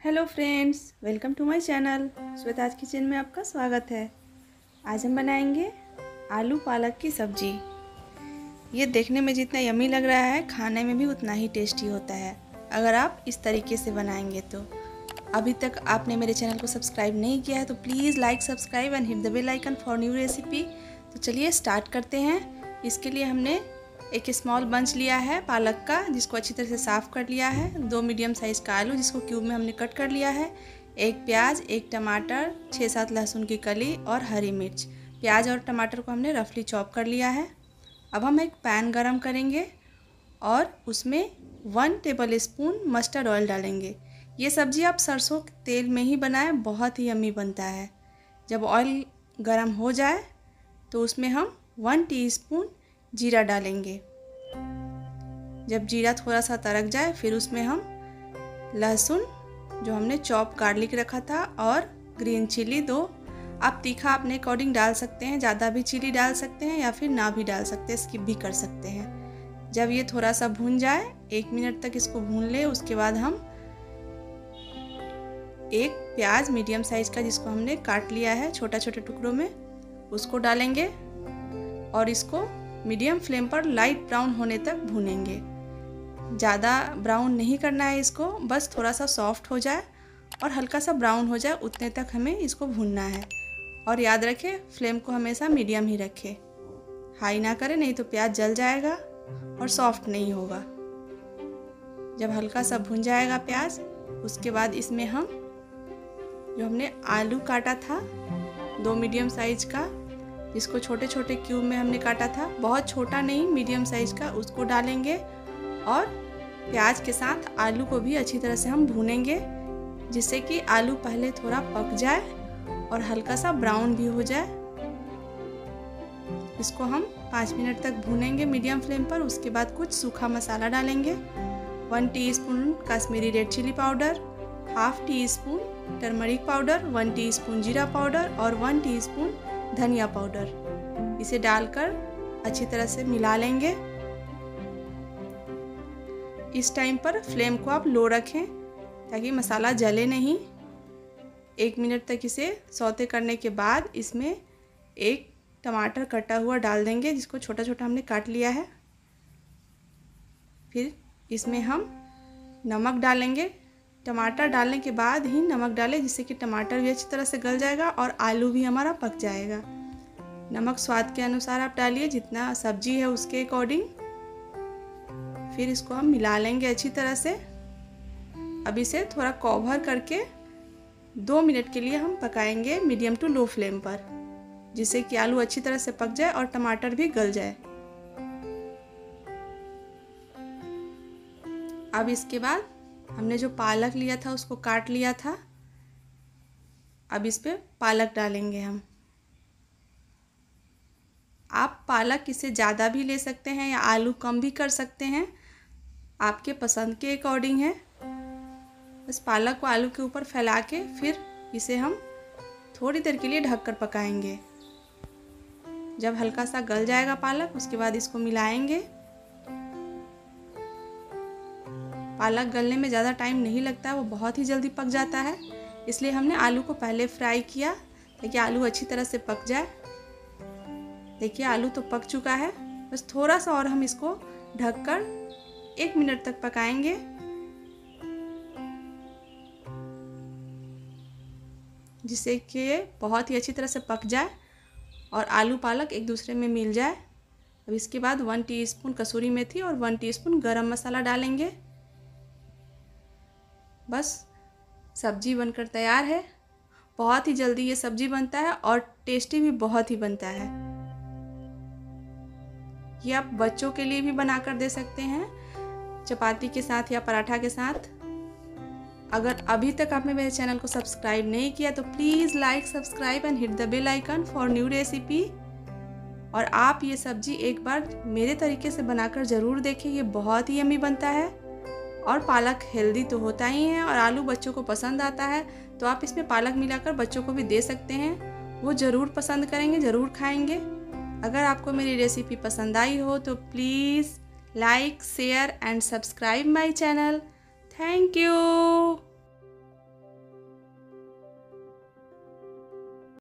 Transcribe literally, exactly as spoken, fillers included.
Hello friends, welcome to my channel Shweta's kitchen में आपका स्वागत है। आज हम बनाएंगे आलू पालक की सब्जी। ये देखने में जितना यम्मी लग रहा है, खाने में भी उतना ही टेस्टी होता है अगर आप इस तरीके से बनाएंगे तो। अभी तक आपने मेरे चैनल को सब्सक्राइब नहीं किया है तो please like, subscribe and hit the bell icon for new recipe. तो चलिए स्टार्ट करते हैं। इसके लिए हमने एक स्मॉल बंच लिया है पालक का, जिसको अच्छी तरह से साफ़ कर लिया है। दो मीडियम साइज़ का आलू जिसको क्यूब में हमने कट कर लिया है। एक प्याज, एक टमाटर, छः सात लहसुन की कली और हरी मिर्च। प्याज और टमाटर को हमने रफली चॉप कर लिया है। अब हम एक पैन गरम करेंगे और उसमें one tablespoon mustard oil डालेंगे। ये सब्ज़ी आप सरसों के तेल में ही बनाएं, बहुत ही यम्मी बनता है। जब ऑयल गरम हो जाए तो उसमें हम वन टीस्पून जीरा डालेंगे। जब जीरा थोड़ा सा तड़क जाए फिर उसमें हम लहसुन जो हमने चॉप गार्लिक रखा था और ग्रीन चिली दो। आप तीखा अपने अकॉर्डिंग डाल सकते हैं, ज़्यादा भी चिली डाल सकते हैं या फिर ना भी डाल सकते हैं, स्किप भी कर सकते हैं। जब ये थोड़ा सा भून जाए, एक मिनट तक इसको भून ले, उसके बाद हम एक प्याज मीडियम साइज का जिसको हमने काट लिया है छोटा छोटे टुकड़ों में, उसको डालेंगे और इसको मीडियम फ्लेम पर लाइट ब्राउन होने तक भूनेंगे। ज़्यादा ब्राउन नहीं करना है इसको, बस थोड़ा सा सॉफ्ट हो जाए और हल्का सा ब्राउन हो जाए उतने तक हमें इसको भूनना है। और याद रखें, फ्लेम को हमेशा मीडियम ही रखें, हाई ना करें, नहीं तो प्याज जल जाएगा और सॉफ्ट नहीं होगा। जब हल्का सा भून जाएगा प्याज, उसके बाद इसमें हम जो हमने आलू काटा था दो मीडियम साइज का, जिसको छोटे छोटे क्यूब में हमने काटा था, बहुत छोटा नहीं मीडियम साइज का, उसको डालेंगे और प्याज के साथ आलू को भी अच्छी तरह से हम भूनेंगे, जिससे कि आलू पहले थोड़ा पक जाए और हल्का सा ब्राउन भी हो जाए। इसको हम पाँच मिनट तक भूनेंगे मीडियम फ्लेम पर। उसके बाद कुछ सूखा मसाला डालेंगे। One teaspoon Kashmiri red chilli powder, half teaspoon turmeric powder, one teaspoon jeera powder और वन टीस्पून धनिया पाउडर। इसे डालकर अच्छी तरह से मिला लेंगे। इस टाइम पर फ्लेम को आप लो रखें ताकि मसाला जले नहीं। एक मिनट तक इसे सौते करने के बाद इसमें एक टमाटर कटा हुआ डाल देंगे, जिसको छोटा छोटा हमने काट लिया है। फिर इसमें हम नमक डालेंगे। टमाटर डालने के बाद ही नमक डालें, जिससे कि टमाटर भी अच्छी तरह से गल जाएगा और आलू भी हमारा पक जाएगा। नमक स्वाद के अनुसार आप डालिए, जितना सब्जी है उसके अकॉर्डिंग। फिर इसको हम मिला लेंगे अच्छी तरह से। अब इसे थोड़ा कवर करके दो मिनट के लिए हम पकाएंगे मीडियम टू लो फ्लेम पर, जिससे कि आलू अच्छी तरह से पक जाए और टमाटर भी गल जाए। अब इसके बाद हमने जो पालक लिया था उसको काट लिया था। अब इस पे पालक डालेंगे हम। आप पालक इसे ज़्यादा भी ले सकते हैं या आलू कम भी कर सकते हैं, आपके पसंद के अकॉर्डिंग है। बस पालक को आलू के ऊपर फैला के फिर इसे हम थोड़ी देर के लिए ढककर पकाएंगे। जब हल्का सा गल जाएगा पालक, उसके बाद इसको मिलाएंगे। पालक गलने में ज़्यादा टाइम नहीं लगता है, वो बहुत ही जल्दी पक जाता है। इसलिए हमने आलू को पहले फ्राई किया ताकि आलू अच्छी तरह से पक जाए। देखिए आलू तो पक चुका है, बस थोड़ा सा और हम इसको ढककर एक मिनट तक पकाएंगे। जिससे कि ये बहुत ही अच्छी तरह से पक जाए और आलू पालक एक दूसरे में मिल जाए। अब इसके बाद वन टीस्पून कसूरी मेथी और वन टीस्पून गरम मसाला डालेंगे। बस सब्जी बनकर तैयार है। बहुत ही जल्दी ये सब्जी बनता है और टेस्टी भी बहुत ही बनता है। ये आप बच्चों के लिए भी बनाकर दे सकते हैं, चपाती के साथ या पराठा के साथ। अगर अभी तक आपने मेरे चैनल को सब्सक्राइब नहीं किया तो please like, subscribe and hit the bell icon for new recipe. और आप ये सब्जी एक बार मेरे तरीके से बनाकर ज़रूर देखें, ये बहुत ही यम्मी बनता है। और पालक हेल्दी तो होता ही है और आलू बच्चों को पसंद आता है, तो आप इसमें पालक मिलाकर बच्चों को भी दे सकते हैं। वो ज़रूर पसंद करेंगे, ज़रूर खाएंगे। अगर आपको मेरी रेसिपी पसंद आई हो तो please like, share and subscribe my channel. Thank you.